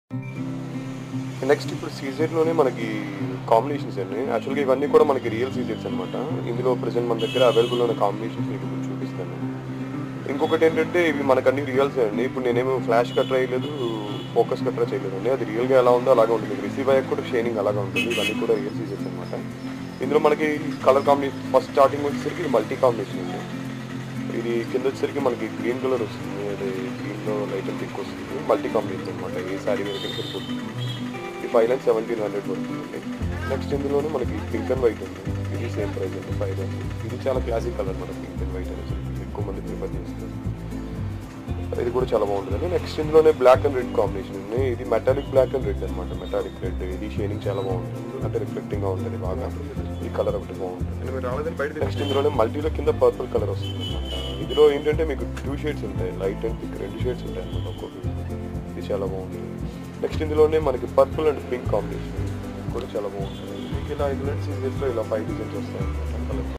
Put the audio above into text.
Next ఇప్పుడు సీజెడ్‌లోనే మనకి combinations అండి. యాక్చువల్‌గా ఇవన్నీ కూడా మనకి రియల్ సీజెడ్స్ అనమాట. ఇందులో ప్రెజెంట్ మన దగ్గర అవైలబుల్ ఉన్న కాంబినేషన్స్ మీకు ఇప్పుడు చూపిస్తాను. ఇంకొకటేంటంటే ఇవి మనకన్నీ రియల్సే అండి. ఇప్పుడు నేనేమో ఫ్లాష్ కట్రా చేయలేదు, ఫోకస్ కట్రా చేయలేదండి. అది రియల్‌గా ఎలా ఉందో అలాగే ఉంటుంది. మీకు రిసీవ్ అయ్యాక కూడా షైనింగ్ అలాగే ఉంటుంది. ఇవన్నీ కూడా రియల్ సీజెడ్స్ అనమాట. ఇందులో మనకి కలర్ కాంబినేషన్ ఫస్ట్ స్టార్టింగ్ వచ్చేసరికి ఇది మల్టీ కాంబినేషన్ అండి. ఇది కింద వచ్చేసరికి మనకి గ్రీన్ కలర్ వస్తుంది. అది గ్రీన్‌లో లైట్ అండ్ పింక్ వస్తుంది. మల్టీ కాంబినేషన్ అనమాట. ఏ శారీ మీదకైనా సరిపోతుంది. ఇది 5 లైన్స్ 1700 పడుతుందండి. నెక్స్ట్ ఇందులోనే మనకి పింక్ అండ్ వైట్ ఉంది. ఇది సేమ్ ప్రైస్ అండి 5 లైన్స్. ఇది చాలా క్లాసిక్ కలర్ మన పింక్ అండ్ వైట్ అనేది ఎక్కువ మంది ప్రిఫర్ చేస్తారు. ఇది కూడా చాలా బాగుంటుందండి. నెక్స్ట్ ఇందులోనే బ్లాక్ అండ్ రెడ్ కాంబినేషన్ ఉంది. ఇది మెటాలిక్ బ్లాక్ అండ్ రెడ్ అనమాట. మెటాలిక్ రెడ్ ఇది షేడింగ్ చాలా బాగుంటుంది. అంటే రిఫ్లెక్టింగ్ గా ఉంటుంది బాగా. ఈ కలర్ ఒకటి బాగుంటుంది. నెక్స్ట్ ఇందులోనే మల్టీలో కింద పర్పుల్ కలర్ వస్తుంది అనమాట. ఇందులో ఏంటంటే మీకు 2 షేడ్స్ ఉంటాయి. లైట్ అండ్ పింక్ 2 షేడ్స్ ఉంటాయి అనమాట ఒక్కొక్కటి. ఇది చాలా బాగుంటుంది. నెక్స్ట్ ఇందులోనే మనకి పర్పుల్ అండ్ పింక్ కాంబినేషన్ కూడా చాలా బాగుంటుంది. మీకు ఇలా ఇంగ్లాండ్ సీజన్స్లో ఇలా 5 డిజైన్స్ వస్తాయి అనమాట.